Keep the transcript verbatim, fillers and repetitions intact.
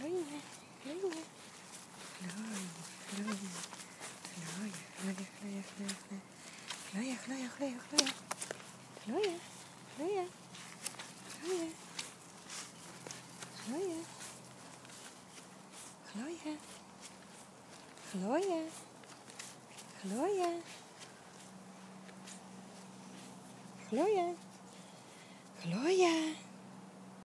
Gloeien, gloeien. Gloeien, gloeien. Gloeien, gloeien, gloeien, gloeien, gloeien. Gloeien, gloeien, gloeien, gloeien. Gloeien, gloeien. Gloeien. Gloeien. Gloeien. Gloeien. Gloeien. Gloeien. Gloeien.